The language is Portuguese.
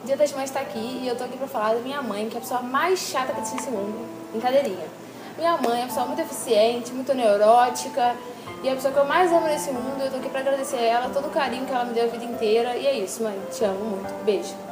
Dia das Mães tá aqui e eu tô aqui pra falar da minha mãe, que é a pessoa mais chata que existe nesse mundo. Brincadeirinha. Minha mãe é uma pessoa muito eficiente, muito neurótica e é a pessoa que eu mais amo nesse mundo. Eu tô aqui pra agradecer a ela todo o carinho que ela me deu a vida inteira. E é isso, mãe. Te amo muito. Beijo.